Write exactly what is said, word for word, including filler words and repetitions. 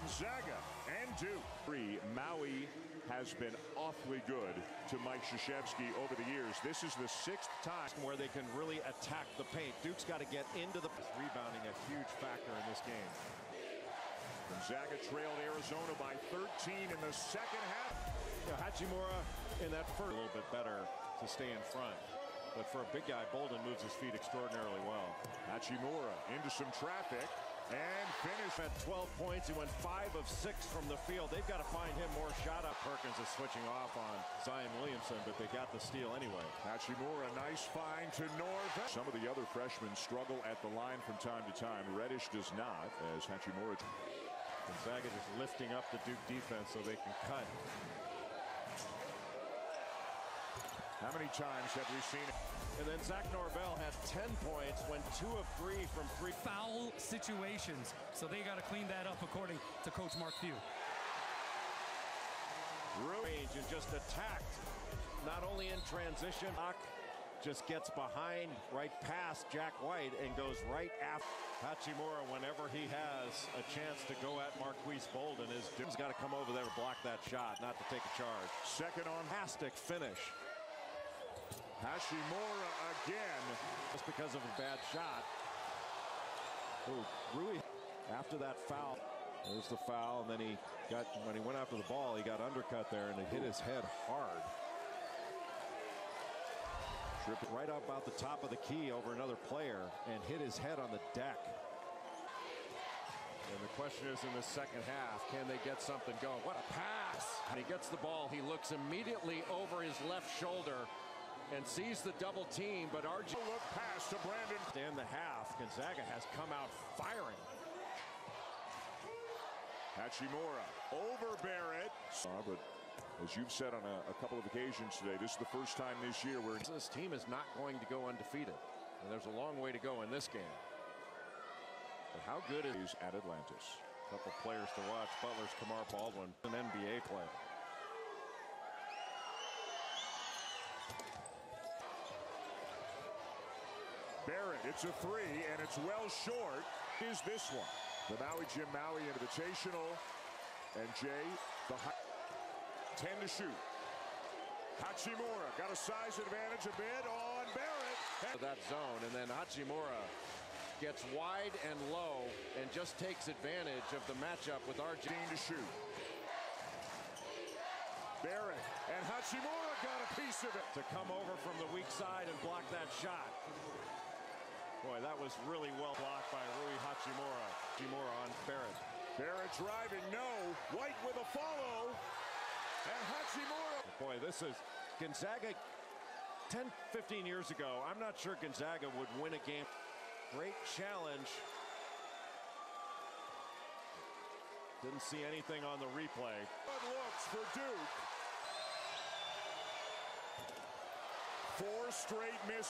Gonzaga and Duke. Maui has been awfully good to Mike Krzyzewski over the years. This is the sixth time where they can really attack the paint. Duke's got to get into the rebounding, a huge factor in this game. Gonzaga trailed Arizona by thirteen in the second half. You know, Hachimura in that first a little bit better to stay in front. But for a big guy, Bolden moves his feet extraordinarily well. Hachimura into some traffic and finish at twelve points. He went five of six from the field. They've got to find him more shot up. Perkins is switching off on Zion Williamson, but they got the steal anyway. Hachimura, nice find to Norvell. Some of the other freshmen struggle at the line from time to time. Reddish does not, as Hachimura. Gonzaga just lifting up the Duke defense so they can cut. How many times have we seen it? And then Zach Norvell had ten points, went two of three from three. Foul situations, so they got to clean that up according to Coach Mark Few. Range and just attacked, not only in transition, just gets behind right past Jack White and goes right after Hachimura whenever he has a chance to go at Marquise Bolden. His dude's got to come over there to block that shot, not to take a charge. Second on fantastic finish. Hachimura again. Just because of a bad shot. Oh, Rui, after that foul, there's the foul, and then he got, when he went after the ball, he got undercut there, and it hit his head hard. Tripped right up out the top of the key over another player, and hit his head on the deck. And the question is, in the second half, can they get something going? What a pass! And he gets the ball, he looks immediately over his left shoulder, and sees the double team, but R J look pass to Brandon. In the half, Gonzaga has come out firing. Hachimura over Barrett. Uh, but as you've said on a, a couple of occasions today, this is the first time this year where this team is not going to go undefeated, and there's a long way to go in this game. But how good is at Atlantis? A couple players to watch. Butler's Kamar Baldwin, an N B A player. Barrett, it's a three, and it's well short. Is this one? The Maui Jim Maui Invitational, and Jay, the high, ten to shoot. Hachimura got a size advantage a bit on Barrett. That zone, and then Hachimura gets wide and low and just takes advantage of the matchup with R J. to shoot. Barrett and Hachimura got a piece of it. To come over from the weak side and block that shot. Boy, that was really well blocked by Rui Hachimura. Hachimura on Barrett. Barrett driving, no. White with a follow. And Hachimura. Boy, this is Gonzaga ten, fifteen years ago. I'm not sure Gonzaga would win a game. Great challenge. Didn't see anything on the replay. Good looks for Duke. Four straight misses.